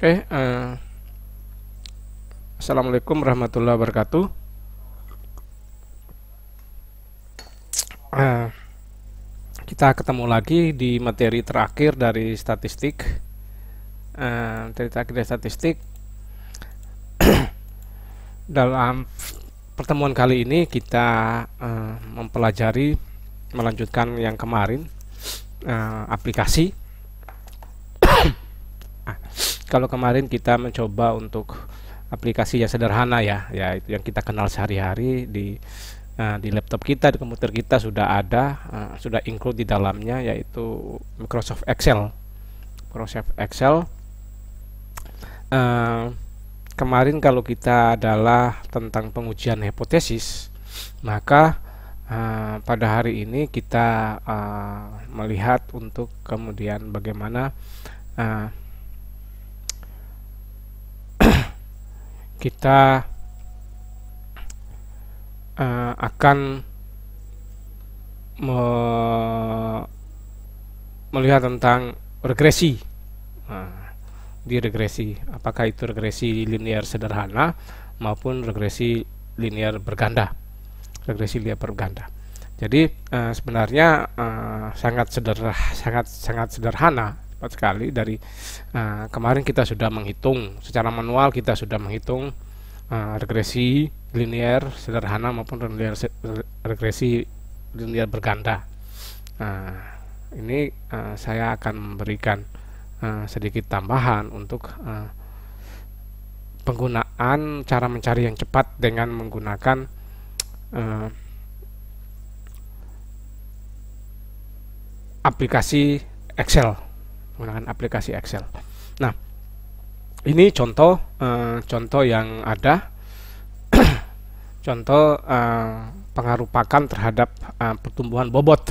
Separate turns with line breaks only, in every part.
Oke, assalamualaikum warahmatullahi wabarakatuh. Eh, kita ketemu lagi di materi terakhir dari statistik. Dalam pertemuan kali ini kita mempelajari, melanjutkan yang kemarin, aplikasi. Kalau kemarin kita mencoba untuk aplikasi yang sederhana ya, itu yang kita kenal sehari-hari di laptop kita, di komputer kita sudah ada, sudah include di dalamnya, yaitu Microsoft Excel. Microsoft Excel. Eh, Kemarin kalau kita adalah tentang pengujian hipotesis, maka pada hari ini kita melihat untuk kemudian bagaimana uh, kita akan melihat tentang regresi. Di regresi, apakah itu regresi linear sederhana maupun regresi linear berganda. Jadi sebenarnya sangat sederhana sekali. Dari kemarin kita sudah menghitung secara manual, kita sudah menghitung regresi linear sederhana maupun regresi linear berganda. Ini saya akan memberikan sedikit tambahan untuk penggunaan cara mencari yang cepat dengan menggunakan aplikasi Excel. Nah, ini contoh yang ada. Contoh pengaruh pakan terhadap pertumbuhan bobot.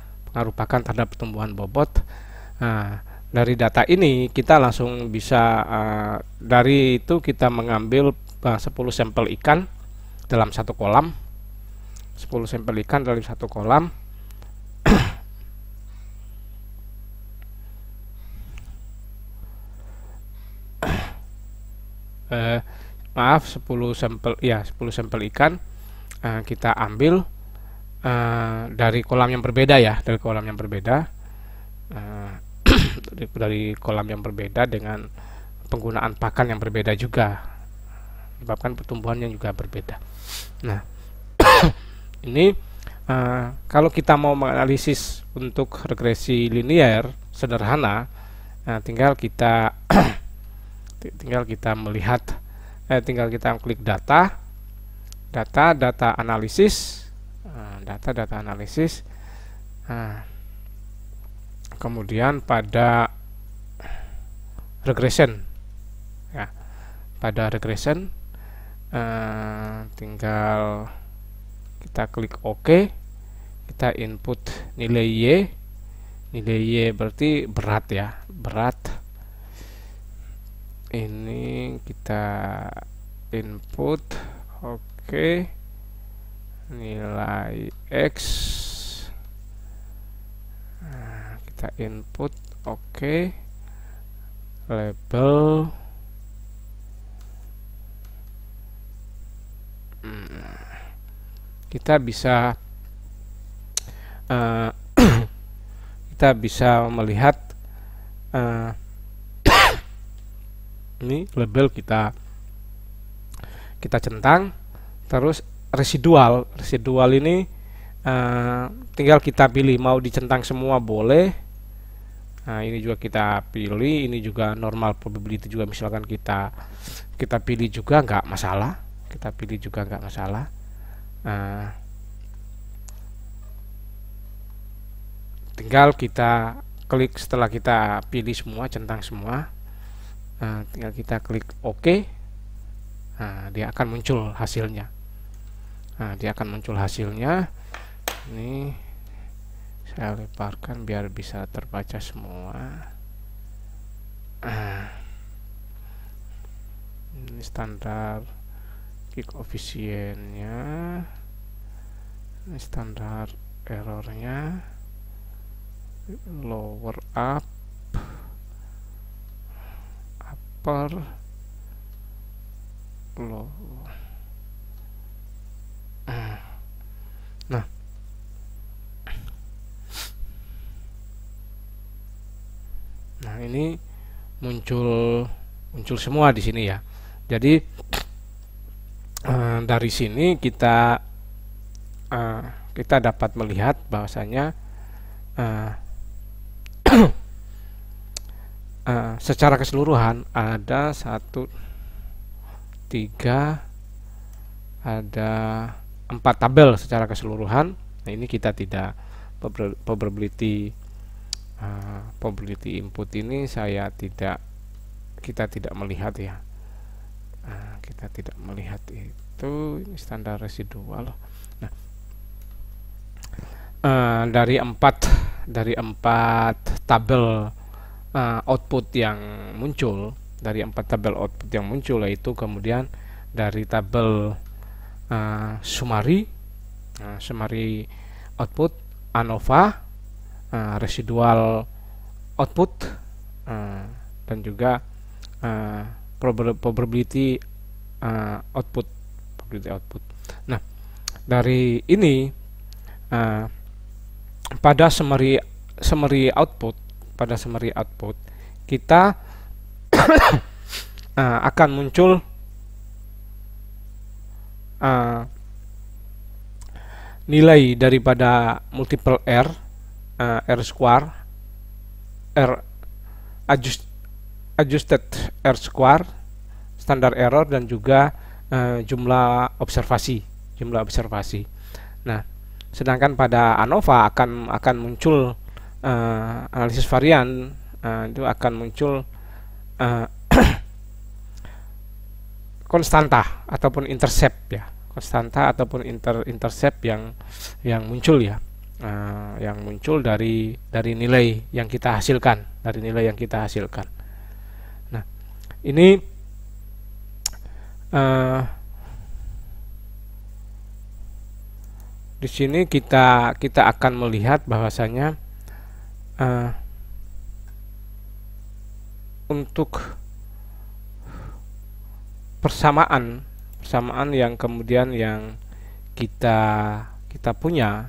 Dari data ini kita langsung bisa, dari itu kita mengambil 10 sampel ikan dalam satu kolam. 10 sampel ikan dalam satu kolam. Maaf, 10 sampel ikan kita ambil dari kolam yang berbeda ya, dari kolam yang berbeda dengan penggunaan pakan yang berbeda juga, menyebabkan pertumbuhannya juga berbeda. Nah, ini kalau kita mau menganalisis untuk regresi linear sederhana, tinggal kita melihat, tinggal kita klik data analisis, kemudian pada regression ya, tinggal kita klik OK, kita input nilai Y berarti berat. Ini kita input OK, nilai X, kita input OK, label kita bisa melihat ini label kita centang. Terus residual ini tinggal kita pilih, mau dicentang semua boleh. Nah, ini juga kita pilih. Ini juga normal probability juga, misalkan kita pilih juga nggak masalah. Tinggal kita klik, setelah kita pilih semua, centang semua, tinggal kita klik OK. Dia akan muncul hasilnya. Ini saya lebarkan biar bisa terbaca semua. Ini standar koefisiennya, ini standar errornya, lower up per lo. Nah, ini muncul semua di sini ya. Jadi dari sini kita dapat melihat bahwasanya secara keseluruhan ada 1, 3, ada 4 tabel secara keseluruhan. Nah, ini kita tidak probability input ini kita tidak melihat ya. Kita tidak melihat itu, ini standar residual. Nah, dari empat tabel output yang muncul, yaitu kemudian dari tabel summary output, ANOVA, residual output, dan juga probability output. Nah, dari ini pada summary output kita akan muncul nilai daripada multiple R, R square, adjusted R square, standar error, dan juga jumlah observasi. Nah, sedangkan pada ANOVA akan muncul analisis varian, itu akan muncul konstanta ataupun intercept ya, intercept yang muncul ya, yang muncul dari nilai yang kita hasilkan, Nah, ini di sini kita akan melihat bahwasanya untuk persamaan yang kemudian yang kita punya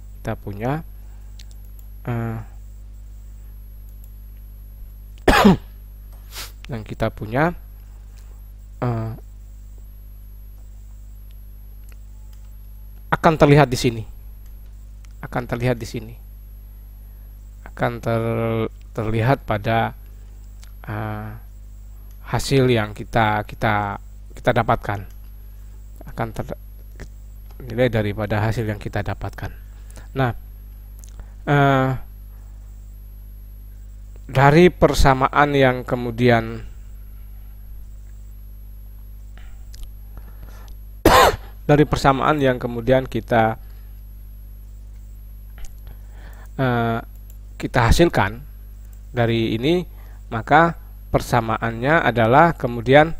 akan terlihat di sini, terlihat pada hasil yang kita dapatkan, nilai daripada hasil yang kita dapatkan. Nah, dari persamaan yang kemudian kita hasilkan dari ini, maka persamaannya adalah kemudian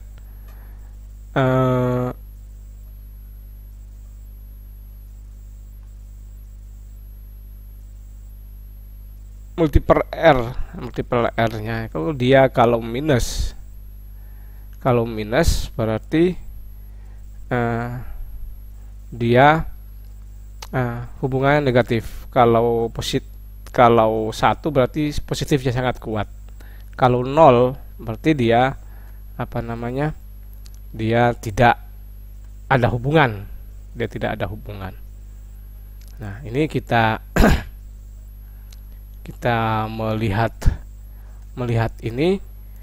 multiple R-nya. Kalau dia kalau minus berarti dia hubungannya negatif. Kalau satu berarti positifnya sangat kuat. Kalau 0 berarti dia dia tidak ada hubungan. Nah, ini kita melihat ini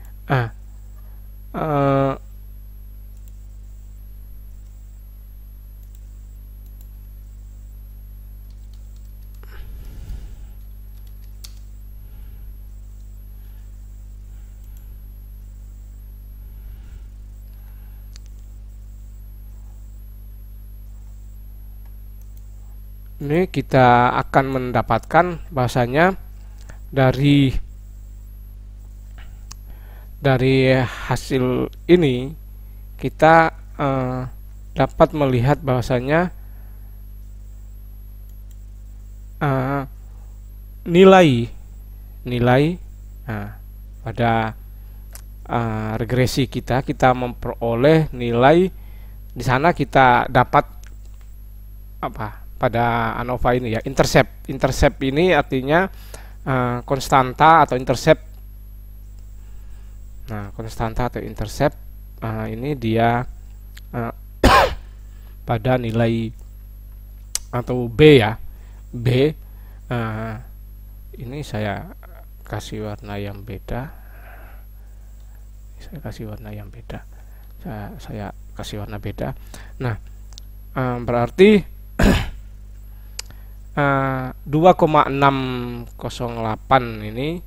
kita akan mendapatkan bahasanya dari hasil ini kita dapat melihat bahasanya nilai pada regresi kita memperoleh nilai. Di sana kita dapat apa pada ANOVA ini ya, intercept ini artinya konstanta atau intercept. Nah, konstanta atau intercept ini dia pada nilai atau B ya, B. Ini saya kasih warna yang beda. Saya kasih warna beda. Nah, berarti 2,608 ini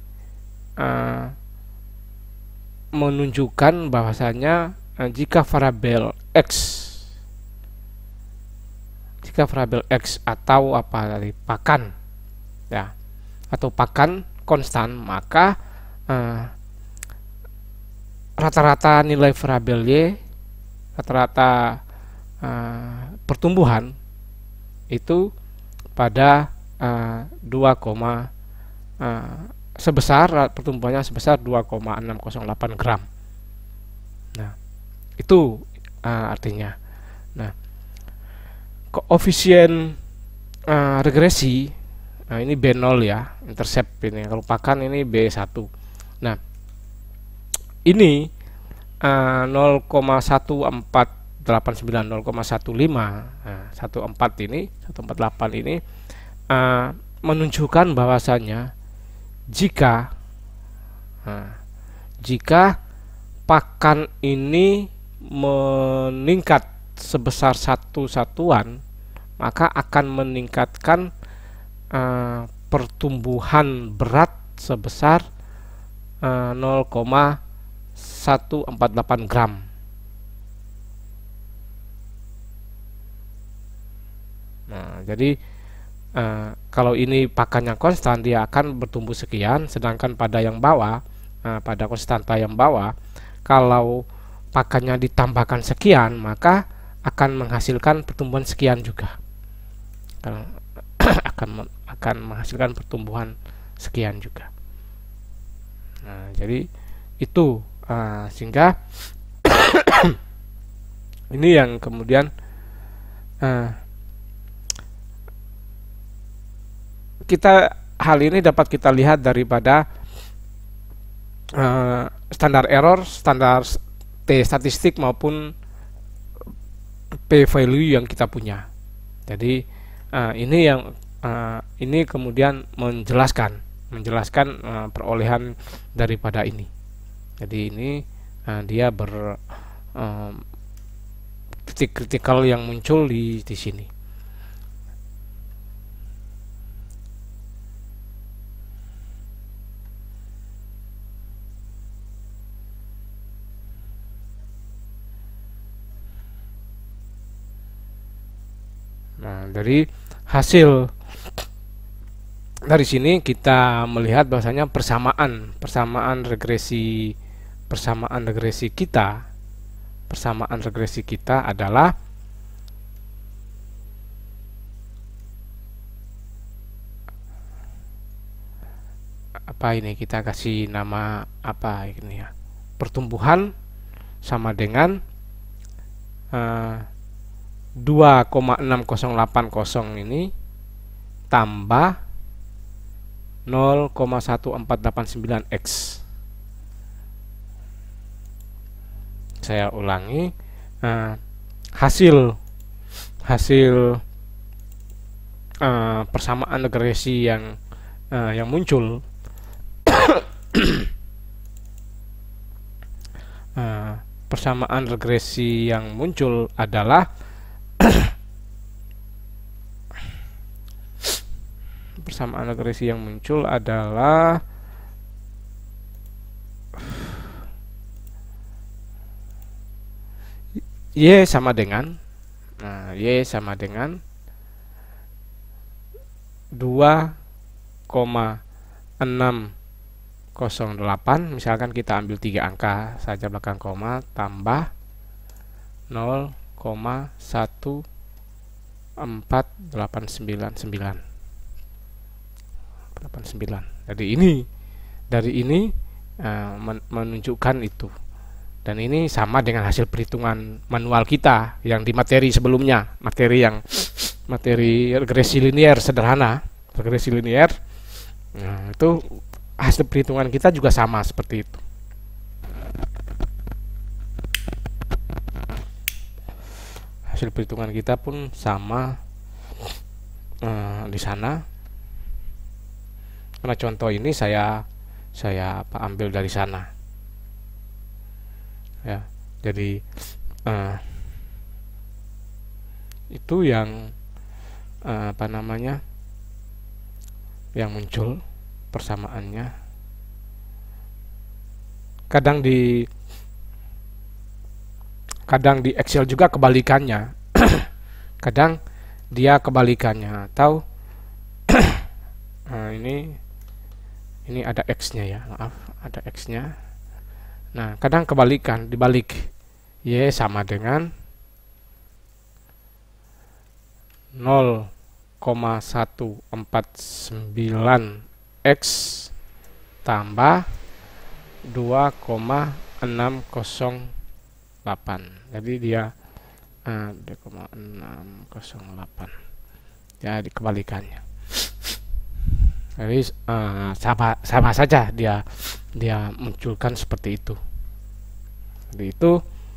menunjukkan bahwasanya jika variabel X atau apa tadi, pakan ya, atau pakan konstan, maka rata-rata nilai variabel Y, rata-rata pertumbuhan itu pada pertumbuhannya sebesar 2,608 gram. Nah, itu artinya. Nah, koefisien regresi, ini B0 ya, intercept ini. Kalau pakan ini B1. Nah, ini 0,1489, 0,15, 148 ini menunjukkan bahwasanya jika pakan ini meningkat sebesar 1 satuan, maka akan meningkatkan pertumbuhan berat sebesar 0,148 gram. Nah, jadi kalau ini pakannya konstan, dia akan bertumbuh sekian, sedangkan pada yang bawah, pada konstanta yang bawah, kalau pakannya ditambahkan sekian, maka akan menghasilkan pertumbuhan sekian juga. akan menghasilkan pertumbuhan sekian juga. Nah, jadi itu sehingga ini yang kemudian hal ini dapat kita lihat daripada standar error, standar T statistik maupun P value yang kita punya. Jadi ini kemudian menjelaskan perolehan daripada ini. Jadi ini dia titik kritikal yang muncul di sini. Nah, dari hasil dari sini kita melihat bahwasanya persamaan regresi kita adalah apa ini, kita kasih nama apa ini ya, pertumbuhan sama dengan 2,6080 ini tambah 0,1489 X. Saya ulangi, hasil persamaan regresi yang muncul persamaan regresi yang muncul adalah persamaan regresi yang muncul adalah Y sama dengan Y sama dengan 2,608, misalkan kita ambil 3 angka saja belakang koma, tambah 0,1489. Jadi ini dari ini menunjukkan itu. Dan ini sama dengan hasil perhitungan manual kita yang di materi sebelumnya, materi regresi linear sederhana, regresi linear. Nah, itu hasil perhitungan kita juga sama seperti itu. Hasil perhitungan kita pun sama di sana. Karena contoh ini saya ambil dari sana. Ya, jadi itu yang yang muncul persamaannya. Kadang di Excel juga kebalikannya. Kadang dia kebalikannya, atau ini ada X-nya ya, maaf, ada X-nya. Nah, kadang dibalik. Y sama dengan 0,149 X tambah 2,608. Jadi dia 2,608. Ya, dikebalikannya. Jadi sama saja dia munculkan seperti itu. Jadi itu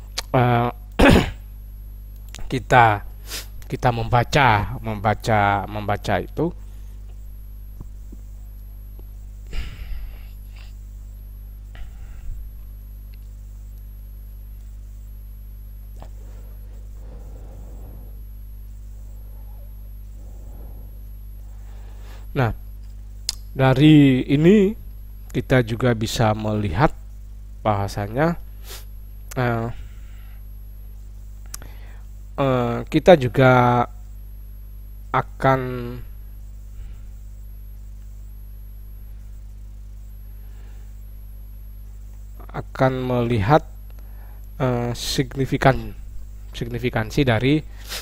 kita membaca itu. Nah, dari ini kita juga bisa melihat bahasanya kita juga akan melihat signifikansi dari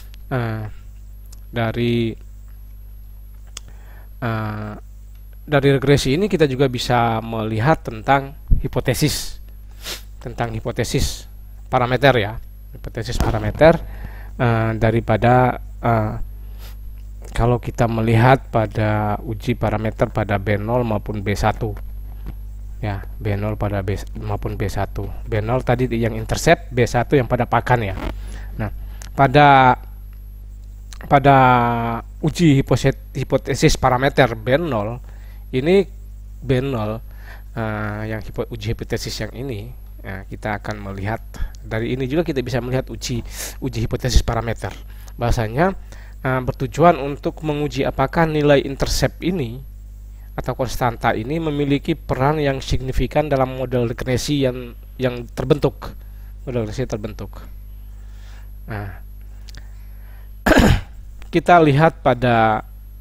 regresi ini. Kita juga bisa melihat tentang hipotesis parameter ya, hipotesis parameter daripada kalau kita melihat pada uji parameter pada B0 maupun B1 ya, B0 pada B maupun B1. B0 tadi yang intercept, B1 yang pada pakan ya. Nah, pada uji hipotesis parameter B0 ini, yang uji hipotesis yang ini, kita akan melihat dari ini juga. Kita bisa melihat uji hipotesis parameter, bahasanya bertujuan untuk menguji apakah nilai intercept ini atau konstanta ini memiliki peran yang signifikan dalam model regresi yang terbentuk, Nah, kita lihat pada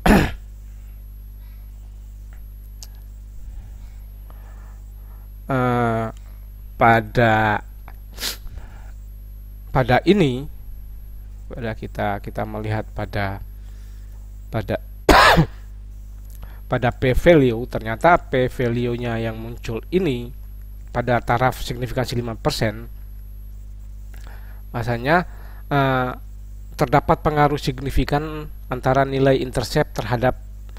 ini, kita melihat pada P value. Ternyata P value nya yang muncul ini pada taraf signifikansi 5%, bahasanya terdapat pengaruh signifikan antara nilai intercept terhadap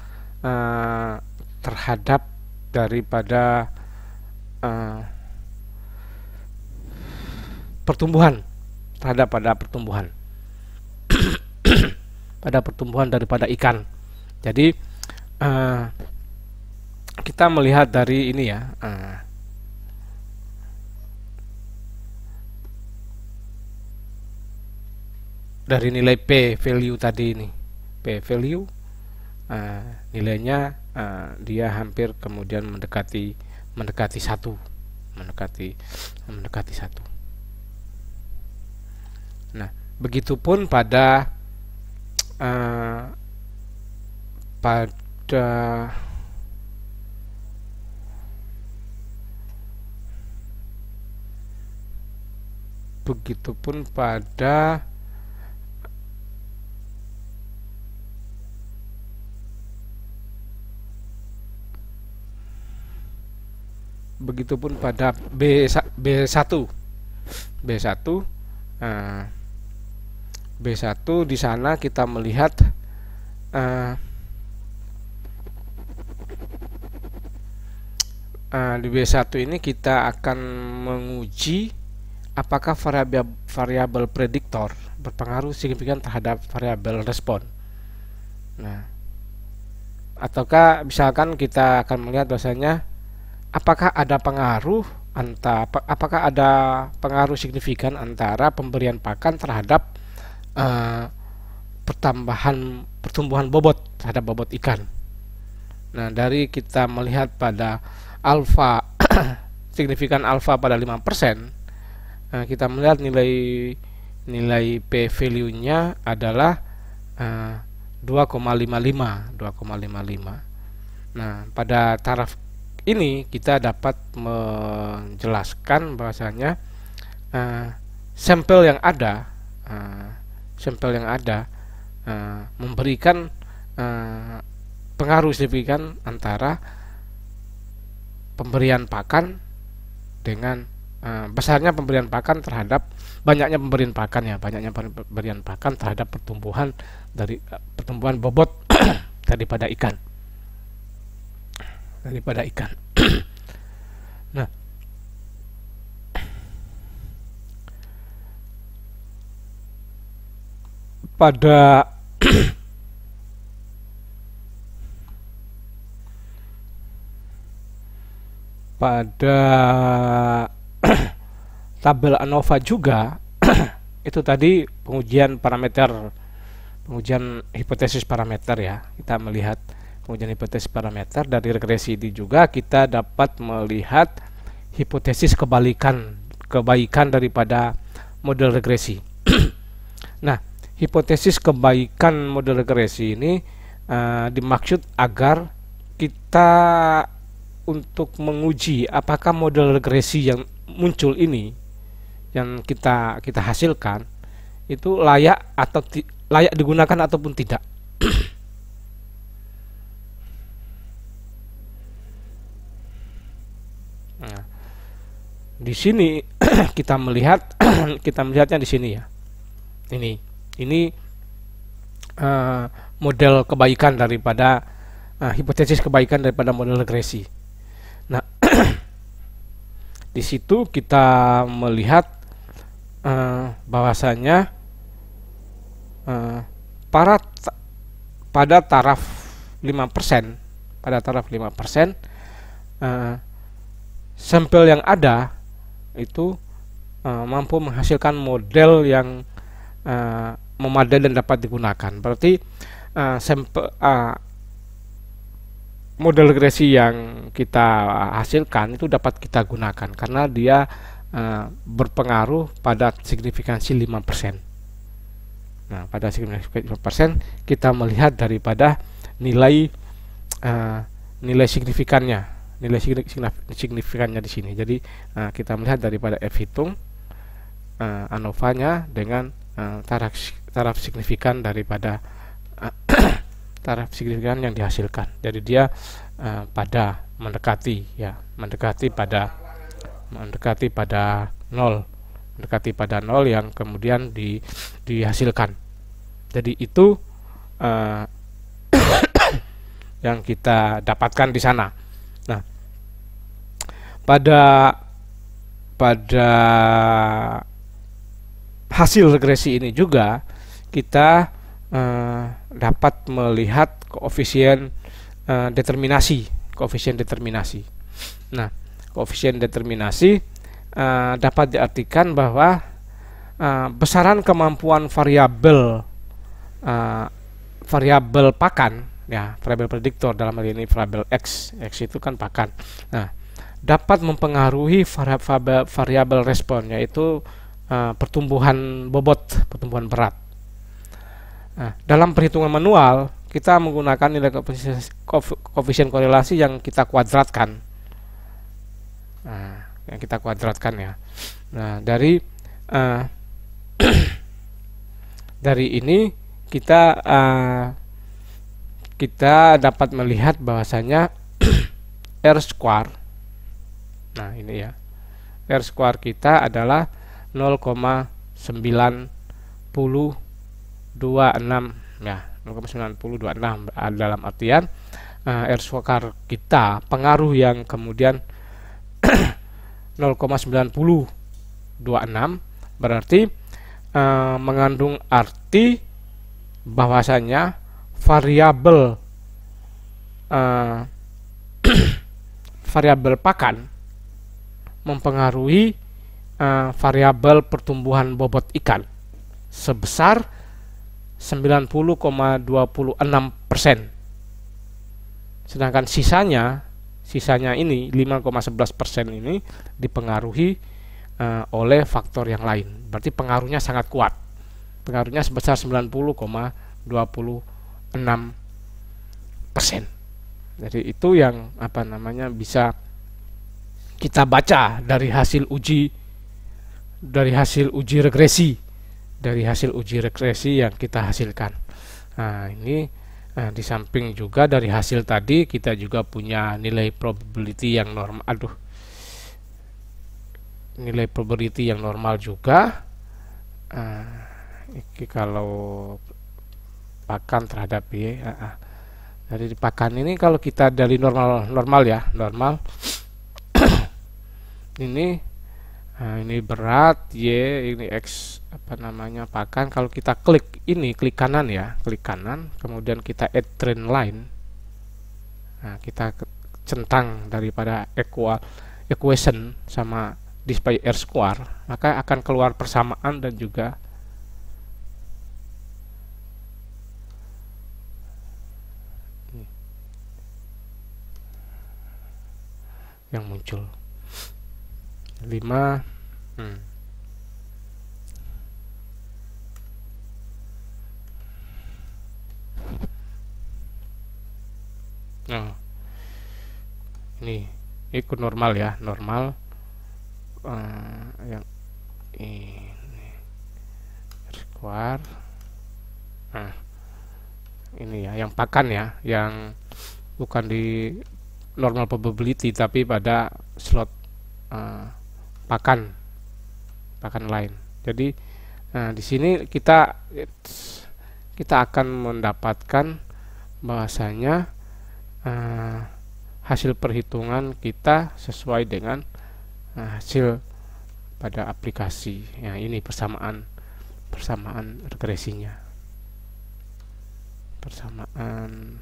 daripada pertumbuhan pada pertumbuhan daripada ikan. Jadi kita melihat dari ini ya, dari nilai P value tadi ini. P value nilainya dia hampir kemudian mendekati 1. Nah, begitupun pada begitupun pada B1. B1 uh, B1 di sana kita melihat di B1 ini kita akan menguji apakah variabel prediktor berpengaruh signifikan terhadap variabel respon. Nah, ataukah misalkan kita akan melihat bahwasanya apakah ada pengaruh signifikan antara pemberian pakan terhadap pertumbuhan bobot terhadap bobot ikan. Nah, dari kita melihat pada alfa signifikan alfa pada 5%, kita melihat nilai P value-nya adalah 2,55. Nah, pada taraf ini kita dapat menjelaskan bahwasanya sampel yang ada memberikan pengaruh signifikan antara pemberian pakan dengan besarnya pemberian pakan terhadap banyaknya pemberian pakan terhadap pertumbuhan bobot daripada ikan. Nah, pada tabel ANOVA juga itu tadi pengujian hipotesis parameter ya. Kita melihat pengujian hipotesis parameter. Dari regresi ini juga kita dapat melihat hipotesis kebaikan daripada model regresi. Nah, hipotesis kebaikan model regresi ini dimaksud agar kita untuk menguji apakah model regresi yang muncul ini yang kita hasilkan itu layak digunakan ataupun tidak. Nah, di sini kita melihatnya di sini ya. Ini model kebaikan daripada hipotesis kebaikan daripada model regresi. Nah, di situ kita melihat bahwasanya pada taraf 5%, sampel yang ada itu mampu menghasilkan model yang memadai dan dapat digunakan. Berarti model regresi yang kita hasilkan itu dapat kita gunakan karena dia berpengaruh pada signifikansi 5%. Nah, pada signifikansi 5% kita melihat daripada nilai signifikannya, di sini. Jadi kita melihat daripada F hitung ANOVA-nya dengan taraf signifikan daripada taraf signifikan yang dihasilkan. Jadi dia pada mendekati pada 0 yang kemudian dihasilkan. Jadi itu yang kita dapatkan di sana. Nah, pada hasil regresi ini juga kita dapat melihat koefisien determinasi. Nah, koefisien determinasi dapat diartikan bahwa besaran kemampuan variabel pakan, ya, variabel prediktor dalam hal ini variabel X itu kan pakan. Nah, dapat mempengaruhi variabel respon, yaitu pertumbuhan berat. Nah, dalam perhitungan manual kita menggunakan nilai koefisien korelasi yang kita kuadratkan. Ya. Nah, dari ini kita dapat melihat bahwasanya R square. Nah, ini ya. R square kita adalah 0,9026 ya, 0,9026 dalam artian R square kita, pengaruh yang kemudian 0,9026 berarti mengandung arti bahwasanya variabel variabel pakan mempengaruhi variabel pertumbuhan bobot ikan sebesar 90,26%. Sedangkan sisanya ini 5,11% ini dipengaruhi oleh faktor yang lain. Berarti pengaruhnya sangat kuat. Pengaruhnya sebesar 90,26%. Jadi itu yang bisa kita baca dari hasil uji regresi yang kita hasilkan. Nah, ini di samping juga dari hasil tadi kita juga punya nilai probability yang normal. Nilai probability yang normal juga. Ini kalau pakan terhadap Y. Dari pakan ini kalau kita dari normal ini berat Y, ini X pakan. Kalau kita klik kanan ya, klik kanan, kemudian kita add trend line. Nah, kita centang daripada equation sama display R square, maka akan keluar persamaan dan juga yang muncul 5 Nah, ini ikut normal ya, yang ini square. Nah, ini ya, yang pakan ya, yang bukan di normal probability tapi pada slot pakan lain. Jadi di sini kita akan mendapatkan bahwasanya hasil perhitungan kita sesuai dengan hasil pada aplikasi. Ya, ini persamaan regresinya. Persamaan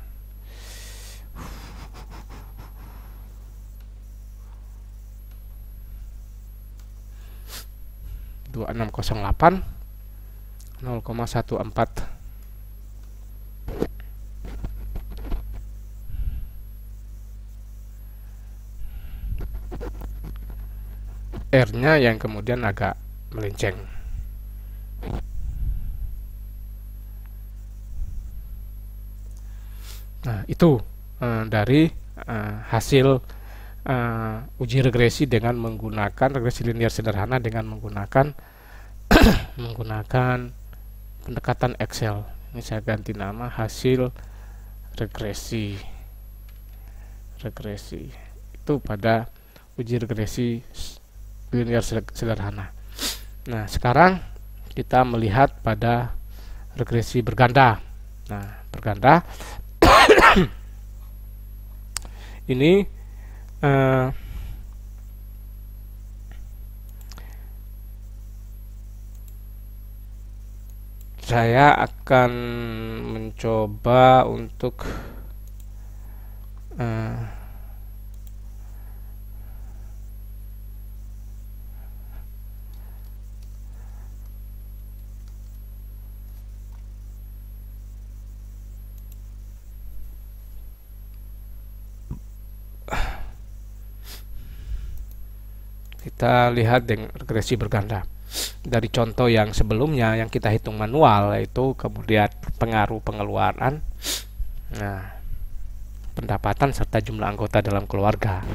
2608 0,14. R-nya yang kemudian agak melenceng. Nah, itu dari hasil uji regresi dengan menggunakan regresi linear sederhana dengan menggunakan pendekatan Excel. Ini saya ganti nama hasil regresi itu pada uji regresi linear sederhana. Nah, sekarang kita melihat pada regresi berganda. Nah, berganda ini saya akan mencoba untuk kita lihat dengan regresi berganda dari contoh yang sebelumnya yang kita hitung manual, yaitu kemudian pengaruh pengeluaran, pendapatan serta jumlah anggota dalam keluarga.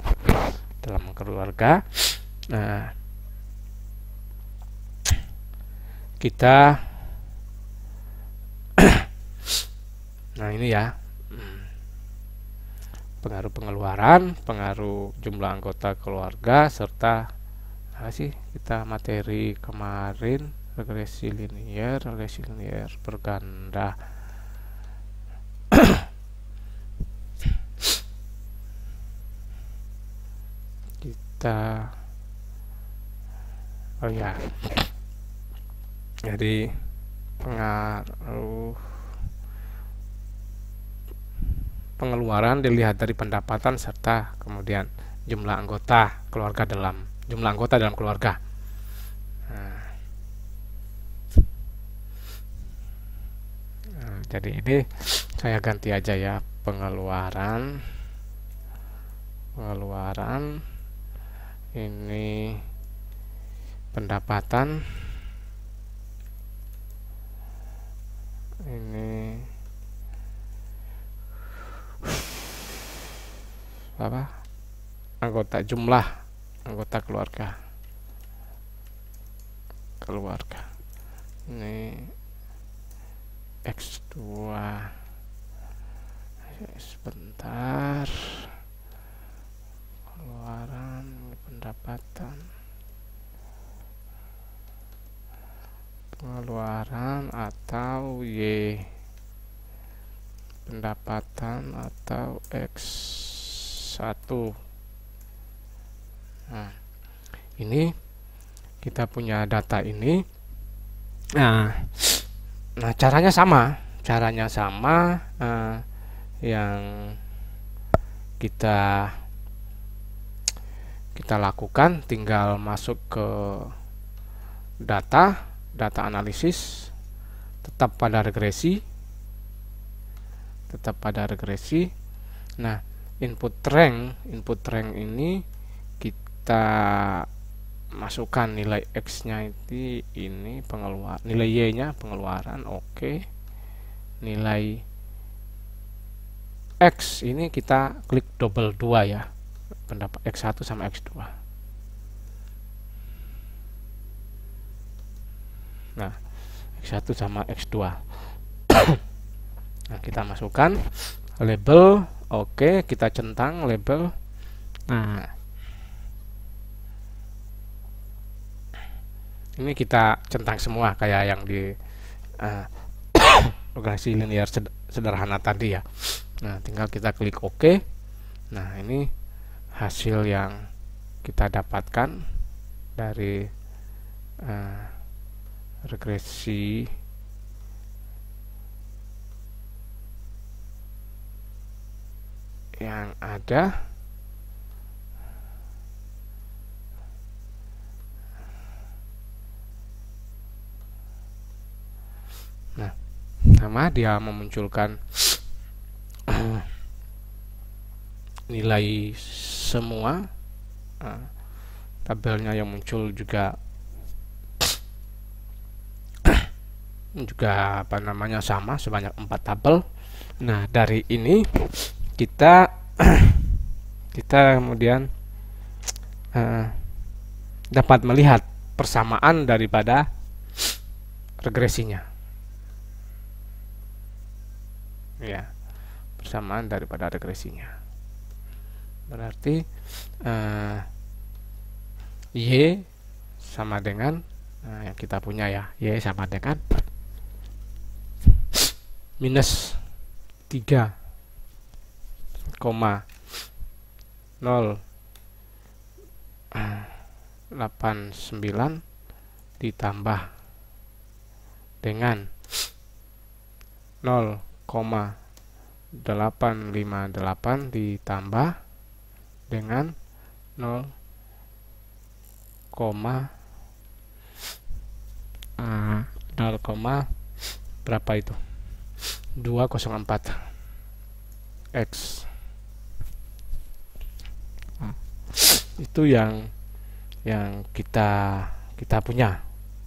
Nah, kita nah ini ya pengaruh pengeluaran, pengaruh jumlah anggota keluarga, serta apa sih kita materi kemarin, regresi linier berganda. Kita oh ya, jadi pengaruh pengeluaran dilihat dari pendapatan serta kemudian jumlah anggota dalam keluarga. Jadi ini saya ganti aja ya, pengeluaran ini pendapatan, ini apa, jumlah anggota keluarga. Ini X2, sebentar, pengeluaran, pendapatan, pengeluaran atau Y, pendapatan atau X1. Nah, ini kita punya data ini. Nah, caranya sama, yang kita lakukan tinggal masuk ke data analisis, tetap pada regresi. Nah, input rank ini kita masukkan nilai X-nya ini pengeluaran, nilai Y-nya pengeluaran, oke. Nilai X ini kita klik double 2 ya, pendapat X1 sama X2. Nah, X1 sama X2. Nah, kita masukkan label, oke, kita centang label. Nah, ini kita centang semua kayak yang di regresi linear sederhana tadi ya. Nah, tinggal kita klik OK. Nah, ini hasil yang kita dapatkan dari regresi yang ada. Nah, sama dia memunculkan nilai semua. Tabelnya yang muncul juga apa namanya sama, sebanyak 4 tabel. Nah, dari ini kita kemudian dapat melihat persamaan daripada regresinya. Ya, persamaan daripada regresinya. Berarti Y sama dengan yang kita punya ya, Y sama dengan minus 3,089 ditambah dengan 0,858 ditambah dengan 0, berapa itu, 204 X. Itu yang kita punya.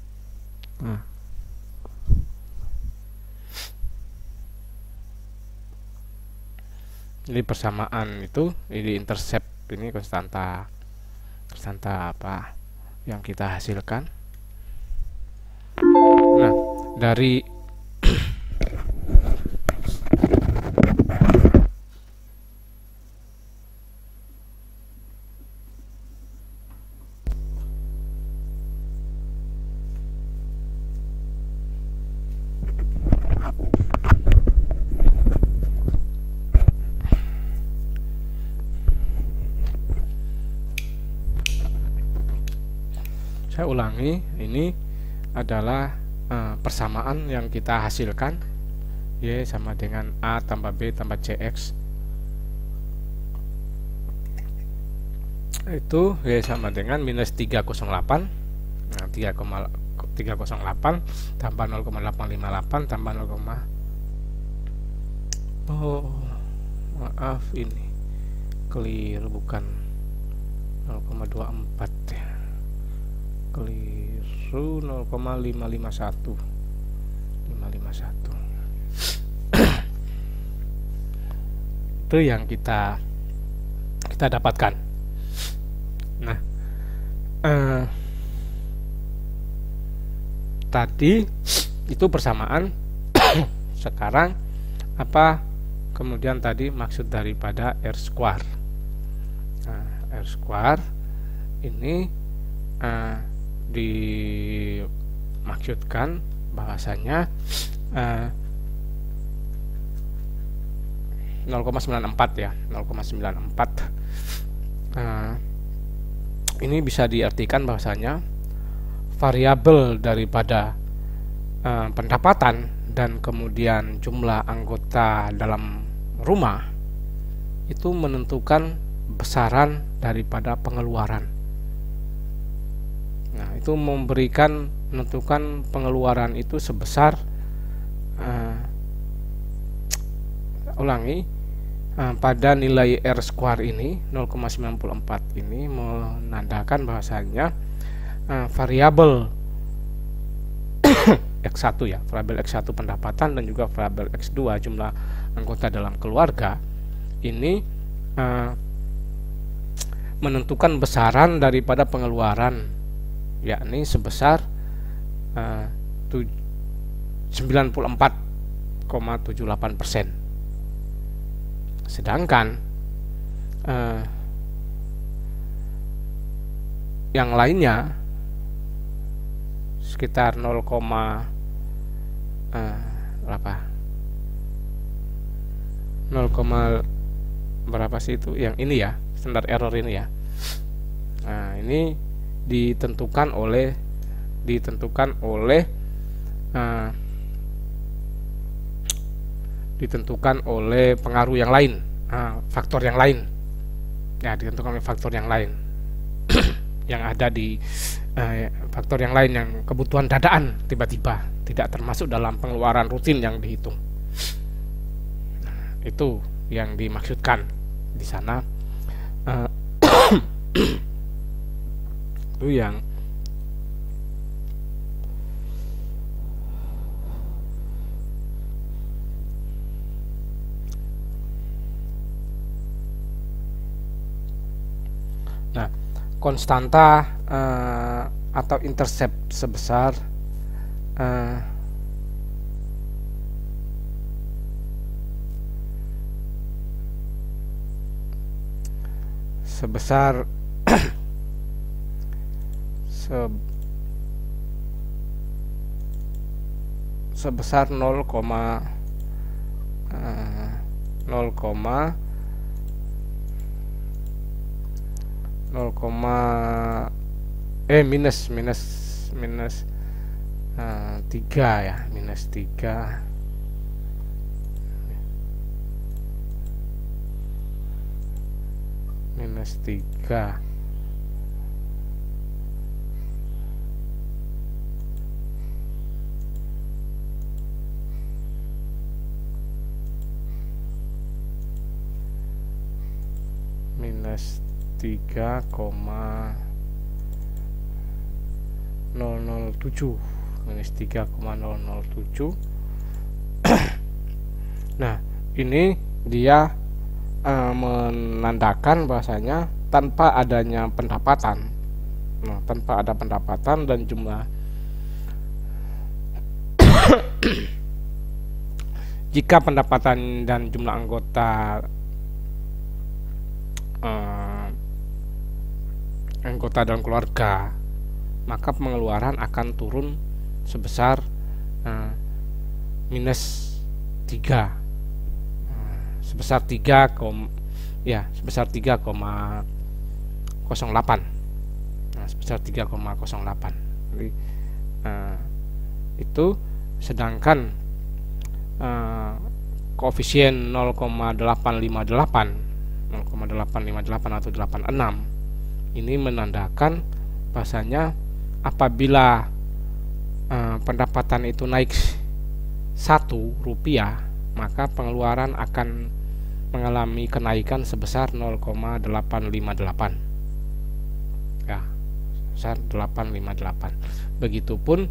Jadi persamaan itu, ini intercept, ini konstanta apa yang kita hasilkan. Nah, dari Saya ulangi, ini adalah persamaan yang kita hasilkan, Y sama dengan A tambah B tambah CX, itu Y sama dengan minus 308. Nah, 308 tambah 0,858 tambah 0, oh maaf, ini clear, bukan 0,24 ya, keliru, 0,551 itu yang kita dapatkan. Nah, tadi itu persamaan. Sekarang apa kemudian tadi maksud daripada R square? Nah, R square ini dimaksudkan bahwasanya 0,94 ya, 0,94. Ini bisa diartikan bahwasanya variabel daripada pendapatan dan kemudian jumlah anggota dalam rumah itu menentukan besaran daripada pengeluaran. Nah, itu menentukan pengeluaran itu sebesar ulangi, pada nilai R square ini 0,94 ini menandakan bahwasanya variabel X1 ya, variabel X1 pendapatan dan juga variabel X2 jumlah anggota dalam keluarga ini menentukan besaran daripada pengeluaran, yakni sebesar 94,78%. Sedangkan yang lainnya sekitar 0, berapa? 0, berapa sih itu? Yang ini ya, standar error ini ya. Nah, ini ditentukan oleh pengaruh yang lain, faktor yang lain ya, ditentukan oleh faktor yang lain yang ada di faktor yang lain yang kebutuhan dadaan tiba-tiba tidak termasuk dalam pengeluaran rutin yang dihitung. Nah, itu yang dimaksudkan di sana. Itu yang konstanta atau intercept sebesar sebesar 0, minus 3 ya, minus 3 minus 3,007 minus 3,007. Nah, ini dia menandakan bahwasanya tanpa adanya pendapatan, tanpa ada pendapatan dan jumlah jika pendapatan dan jumlah anggota dalam keluarga, maka pengeluaran akan turun sebesar minus 3, sebesar 3,08. sebesar 3,08. Jadi itu, sedangkan koefisien 0,858 atau 86 ini menandakan bahasanya apabila pendapatan itu naik Rp1, maka pengeluaran akan mengalami kenaikan sebesar 0,858 ya, sebesar 858. Begitupun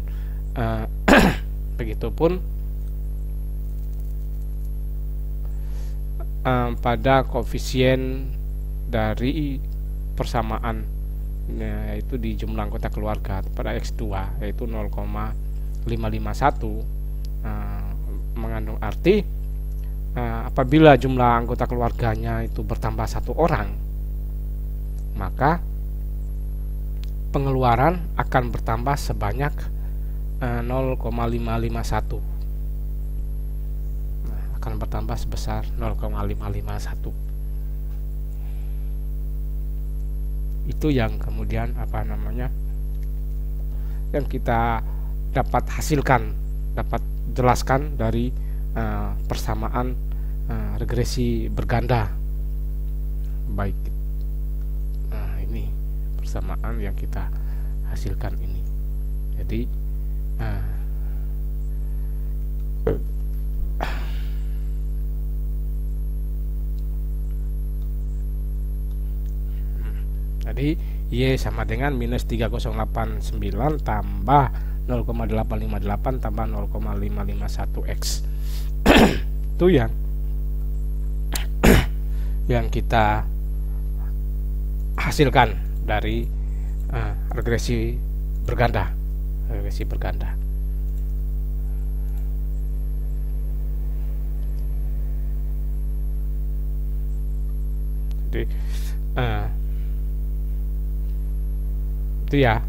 pada koefisien dari persamaan, yaitu di jumlah anggota keluarga pada X2 yaitu 0,551, mengandung arti apabila jumlah anggota keluarganya itu bertambah 1 orang, maka pengeluaran akan bertambah sebanyak 0,551, akan bertambah sebesar 0,551. Itu yang kemudian yang kita dapat hasilkan, dapat jelaskan dari persamaan regresi berganda. Baik, ini persamaan yang kita hasilkan ini. Jadi Y sama dengan minus 3089 tambah 0,858 tambah 0,551X. Itu yang kita hasilkan dari regresi berganda. Jadi itu ya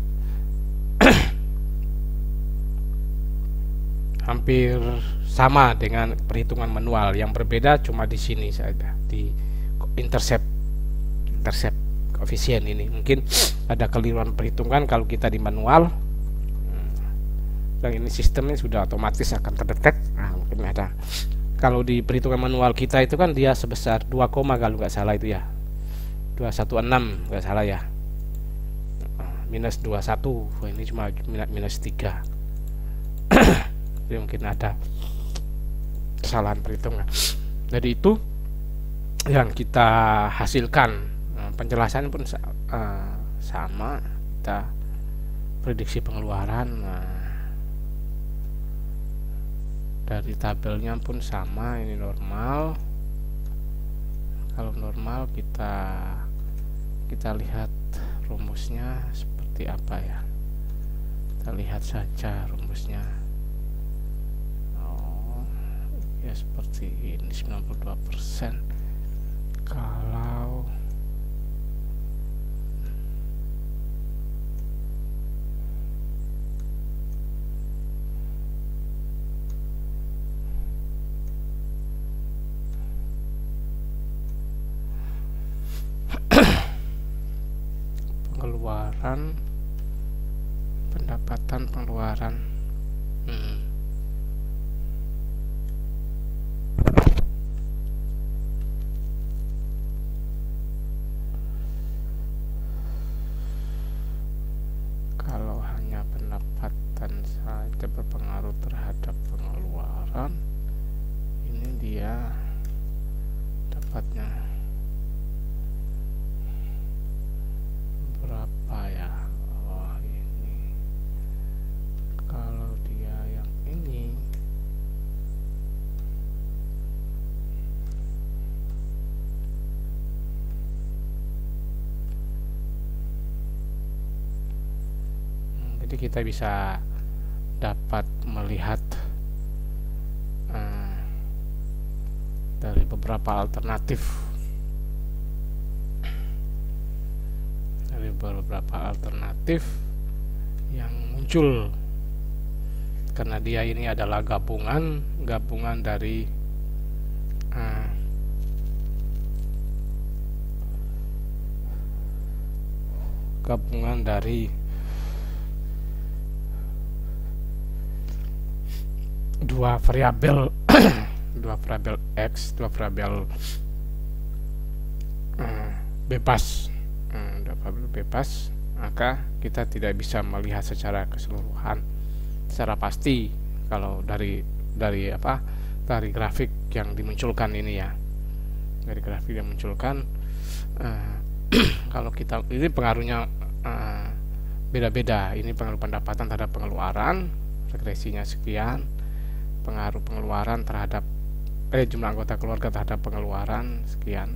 hampir sama dengan perhitungan manual. Yang berbeda cuma di sini saja, di intercept koefisien ini. Mungkin ada keliruan perhitungan kalau kita di manual, dan ini sistemnya sudah otomatis akan terdetek. Mungkin ada. Kalau di perhitungan manual kita itu kan dia sebesar 2, kalau nggak salah itu ya, 216 nggak salah ya, minus 21. Ini cuma minus 3. Jadi mungkin ada kesalahan perhitungan. Jadi itu yang kita hasilkan. Penjelasan pun sama, kita prediksi pengeluaran dari tabelnya pun sama. Ini normal. Kalau normal kita lihat rumusnya seperti apa ya. Kita lihat saja rumusnya. Ya seperti ini, 92%. Kalau pendapatan pengeluaran kalau hanya pendapatan saja berpengaruh terhadap pengeluaran, ini dia dapatnya berapa ya. Ini kalau dia yang ini jadi kita bisa dapat melihat dari beberapa alternatif yang muncul, karena dia ini adalah gabungan dari gabungan dari dua variabel dua variabel x, dua variabel bebas, dua variabel bebas, maka kita tidak bisa melihat secara keseluruhan secara pasti kalau dari grafik yang dimunculkan ini ya, dari grafik yang dimunculkan. Kalau kita ini pengaruhnya beda-beda. Ini pengaruh pendapatan terhadap pengeluaran, regresinya sekian, pengaruh pengeluaran terhadap jumlah anggota keluarga terhadap pengeluaran sekian.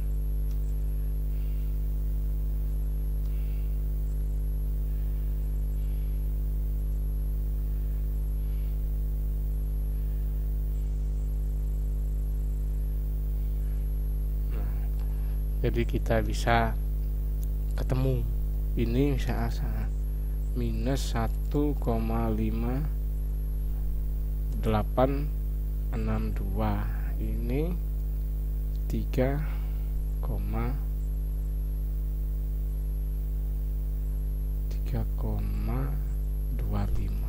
Jadi kita bisa ketemu ini misalnya minus 1,5862, ini 3,25.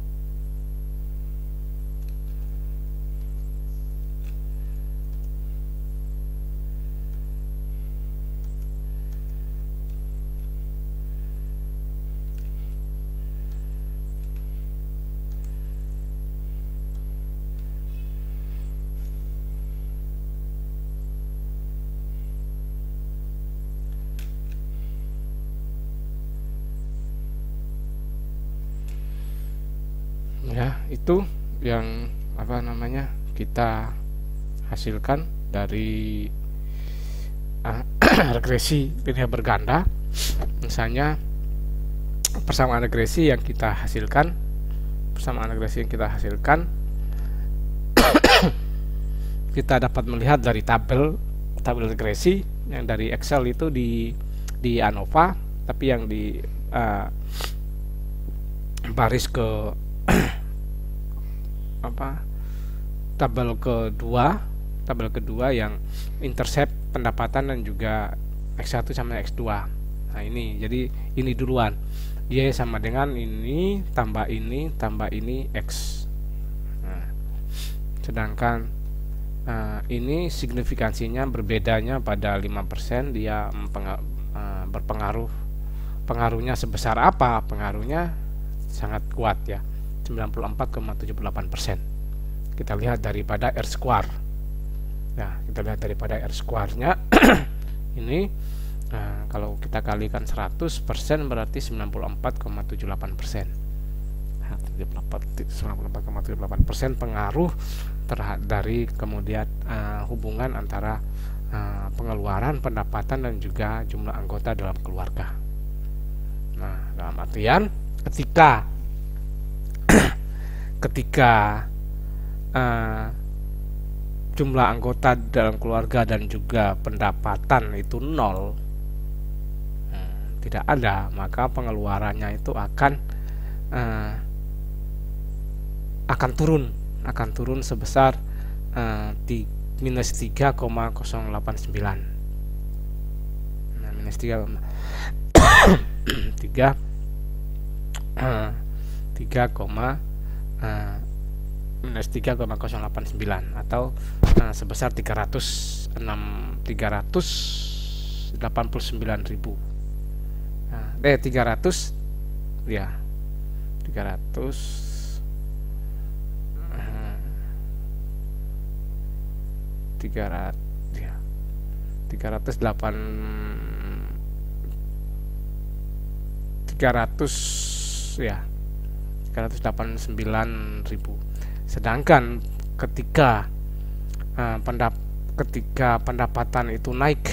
Ya, itu yang kita hasilkan dari regresi linear berganda. Misalnya persamaan regresi yang kita hasilkan, kita dapat melihat dari tabel regresi yang dari Excel itu di ANOVA, tapi yang di baris ke tabel kedua yang intercept pendapatan dan juga X1 sama X2. Nah ini, jadi ini duluan, Y sama dengan ini tambah ini X. Nah, sedangkan ini signifikansinya berbedanya pada 5%. Dia pengaruhnya sebesar apa? Pengaruhnya sangat kuat ya, 94,78%. Kita lihat daripada R square. Nah, kita lihat daripada R square-nya ini, kalau kita kalikan 100% berarti 94,78%. 94,78% pengaruh dari kemudian hubungan antara pengeluaran, pendapatan dan juga jumlah anggota dalam keluarga. Nah, dalam artian ketika jumlah anggota dalam keluarga dan juga pendapatan itu 0, tidak ada, maka pengeluarannya itu akan turun sebesar minus 3,089. Nah, minus 3,089 atau sebesar 389.000. 300 ya, 389.000. Sedangkan ketika pendapatan itu naik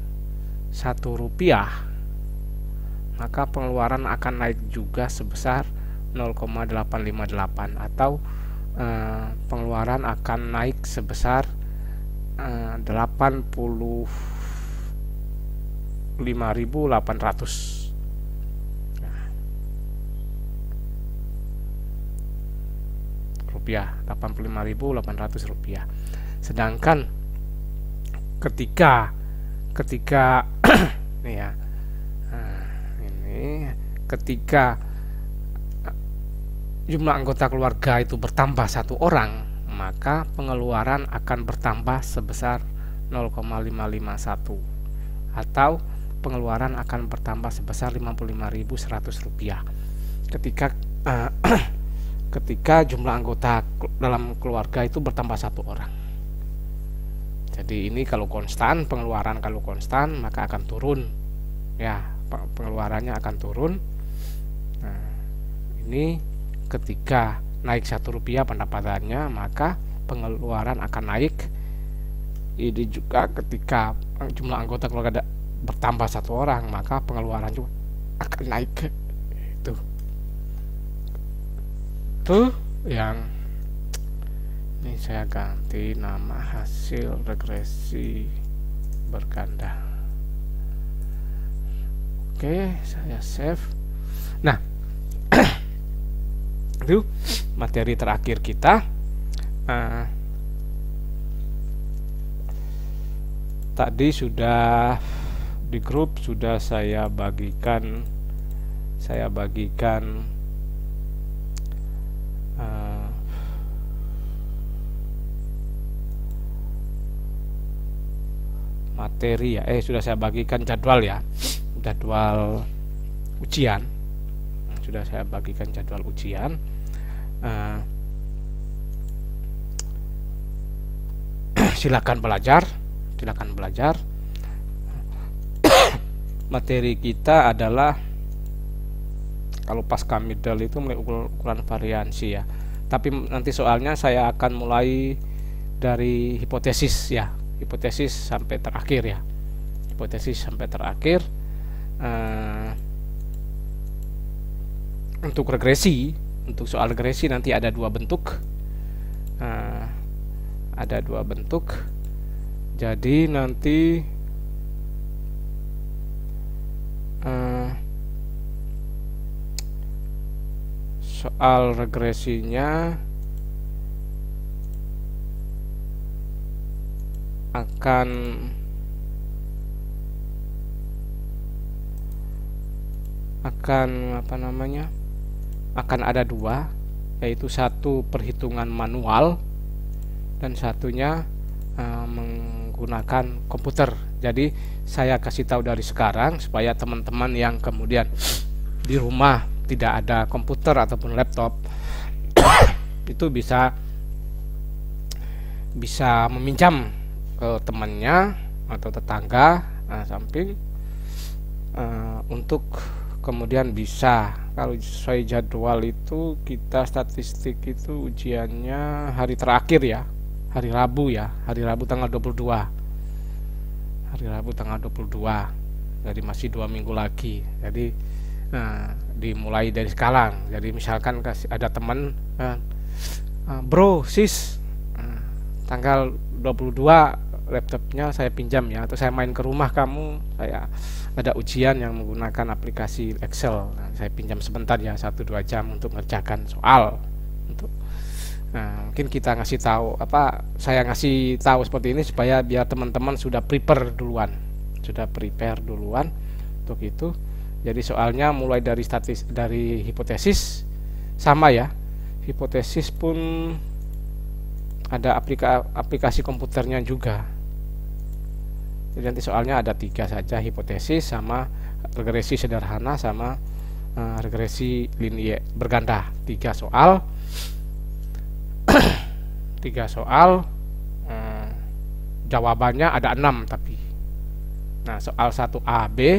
Rp1, maka pengeluaran akan naik juga sebesar 0,858 atau pengeluaran akan naik sebesar 85.800. Rupiah, 85.800 rupiah. Sedangkan ketika nih ya, ini ketika jumlah anggota keluarga itu bertambah 1 orang, maka pengeluaran akan bertambah sebesar 0,551, atau pengeluaran akan bertambah sebesar Rp55.100 ketika ketika jumlah anggota dalam keluarga itu bertambah 1 orang. Jadi ini kalau konstan, pengeluaran kalau konstan maka akan turun ya, pengeluarannya akan turun. Nah, ini ketika naik Rp1 pendapatannya, maka pengeluaran akan naik. Ini juga ketika jumlah anggota keluarga bertambah 1 orang, maka pengeluaran juga akan naik. Itu yang ini saya ganti nama hasil regresi berganda. Oke, saya save. Nah, itu materi terakhir kita. Tadi sudah di grup sudah saya bagikan materi ya, sudah saya bagikan jadwal ya, jadwal ujian. Sudah saya bagikan jadwal ujian. Silakan belajar. Materi kita adalah kalau pasca middle itu mulai ukuran variansi ya. Tapi nanti soalnya saya akan mulai dari hipotesis ya, hipotesis sampai terakhir ya, hipotesis sampai terakhir. Untuk regresi, untuk soal regresi nanti ada 2 bentuk. Ada 2 bentuk. Jadi nanti soal regresinya akan akan ada 2, yaitu satu perhitungan manual dan satunya menggunakan komputer. Jadi saya kasih tahu dari sekarang supaya teman-teman yang kemudian di rumah tidak ada komputer ataupun laptop itu bisa meminjam ke temannya atau tetangga samping untuk kemudian bisa, kalau sesuai jadwal itu kita statistik itu ujiannya hari terakhir ya, hari Rabu ya, hari Rabu tanggal 22, hari Rabu tanggal 22. Jadi masih 2 minggu lagi. Jadi dimulai dari sekarang. Jadi misalkan ada teman bro sis, tanggal 22 laptopnya saya pinjam ya, atau saya main ke rumah kamu, saya ada ujian yang menggunakan aplikasi Excel. Saya pinjam sebentar ya, 1-2 jam untuk mengerjakan soal. Mungkin kita ngasih tahu saya ngasih tahu seperti ini supaya biar teman-teman sudah prepare duluan untuk itu. Jadi soalnya mulai dari hipotesis sama ya, hipotesis pun ada aplikasi komputernya juga. Jadi nanti soalnya ada 3 saja, hipotesis sama regresi sederhana sama regresi linear berganda. 3 soal. 3 soal, jawabannya ada 6 tapi. Nah, soal 1 A, B,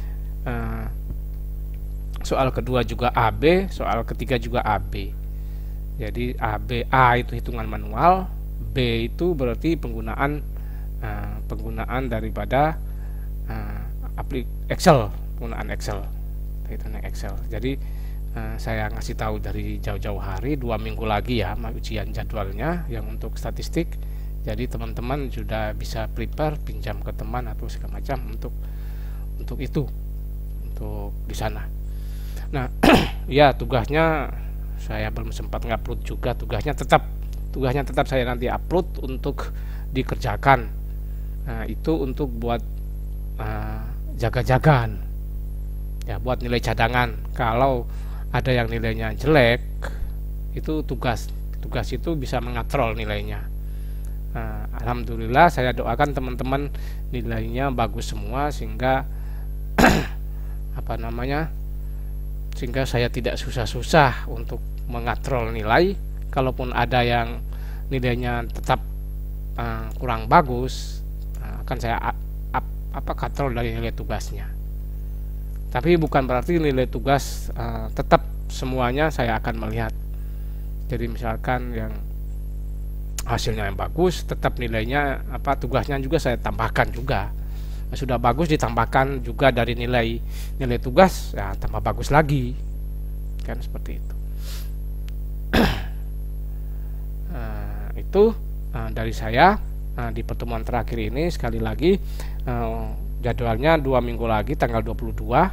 soal kedua juga A, B, soal ketiga juga A, B. Jadi A itu hitungan manual, B itu berarti penggunaan daripada Excel, penggunaan Excel. Jadi saya ngasih tahu dari jauh-jauh hari, 2 minggu lagi ya ujian jadwalnya yang untuk statistik. Jadi teman-teman sudah bisa prepare, pinjam ke teman atau segala macam untuk itu, untuk di sana. Nah, ya tugasnya saya belum sempat ngupload juga, tugasnya tetap saya nanti upload untuk dikerjakan. Nah, itu untuk buat jaga-jagaan ya, buat nilai cadangan. Kalau ada yang nilainya jelek, itu tugas itu bisa mengatrol nilainya. Alhamdulillah, saya doakan teman-teman nilainya bagus semua, sehingga apa namanya, sehingga saya tidak susah-susah untuk mengatrol nilai. Kalaupun ada yang nilainya tetap kurang bagus, akan saya katrol dari nilai tugasnya. Tapi bukan berarti nilai tugas tetap semuanya saya akan melihat. Jadi misalkan yang hasilnya yang bagus, tetap nilainya tugasnya juga saya tambahkan juga. Sudah bagus ditambahkan juga dari nilai tugas, ya tambah bagus lagi, kan seperti itu. Itu dari saya di pertemuan terakhir ini. Sekali lagi, jadwalnya 2 minggu lagi, tanggal 22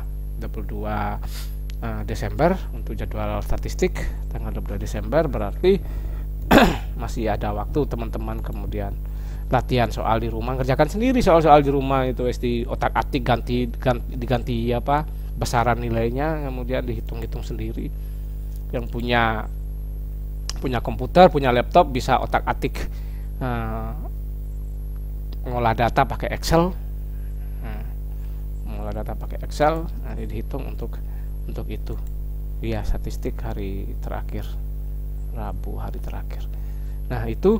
Desember untuk jadwal statistik. Tanggal 22 Desember berarti masih ada waktu teman-teman kemudian latihan soal di rumah, kerjakan sendiri soal-soal di rumah itu, di otak-atik, diganti besaran nilainya, kemudian dihitung-hitung sendiri. Yang punya komputer, punya laptop, bisa otak-atik mengolah data pakai Excel. Nanti dihitung untuk itu. Iya, statistik hari terakhir, Rabu hari terakhir. Nah, itu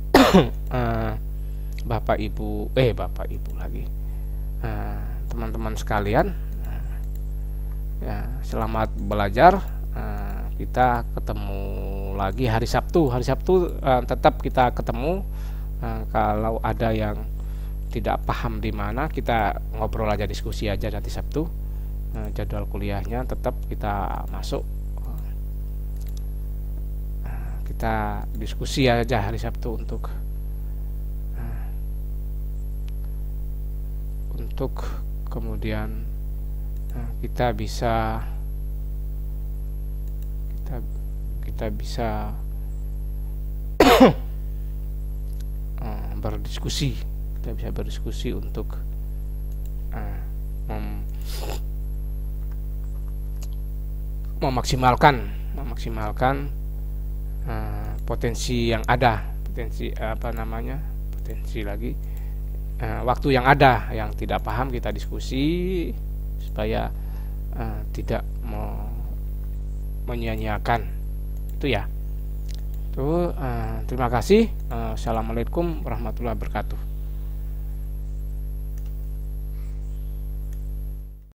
Bapak Ibu lagi, teman-teman sekalian, ya, selamat belajar. Kita ketemu lagi hari Sabtu. Tetap kita ketemu. Kalau ada yang tidak paham di mana, kita ngobrol aja, diskusi aja nanti Sabtu. Jadwal kuliahnya tetap kita masuk, kita diskusi aja hari Sabtu untuk kemudian kita bisa berdiskusi untuk memaksimalkan potensi yang ada, potensi lagi, waktu yang ada. Yang tidak paham kita diskusi supaya tidak menyia-nyiakan itu ya. Terima kasih. Assalamualaikum warahmatullahi wabarakatuh.